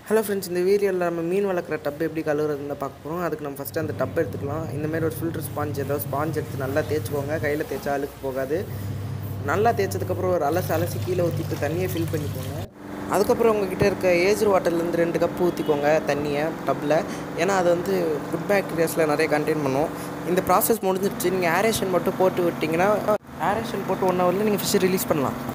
Hello friends, இந்த வீடியோவில் நம்ம மீன் வளர்க்குற டப் எப்படி கழுவுறதுன்னு பார்க்க போகிறோம். அதுக்கு நம்ம ஃபஸ்ட்டு அந்த டப் எடுத்துக்கலாம். இந்தமாரி ஒரு ஃபில்டர் ஸ்பாஞ்ச் ஸ்பாஞ்ச் எடுத்து நல்லா தேய்ச்சிக்கோங்க. கையில் தேய்ச்சா அழுக்கு போகாது. நல்லா தேய்ச்சதுக்கப்புறம் ஒரு அலசி கீழே ஊற்றிட்டு தண்ணியை ஃபில் பண்ணிக்கோங்க. அதுக்கப்புறம் உங்கள்கிட்ட இருக்க ஏஜ் வாட்டர்லேருந்து 2 கப் ஊற்றிக்கோங்க தண்ணியை டப்பில். ஏன்னா அது குட் பேக்டீரியாஸில் நிறைய கண்டெயின் பண்ணும். இந்த ப்ராசஸ் முடிஞ்சிடுச்சு. நீங்கள் ஏரேஷன் மட்டும் போட்டு விட்டிங்கன்னா ஏரேஷன் போட்டு 1 ஹவரில் நீங்கள் ஃபிஷ்ஷை ரிலீஸ் பண்ணலாம்.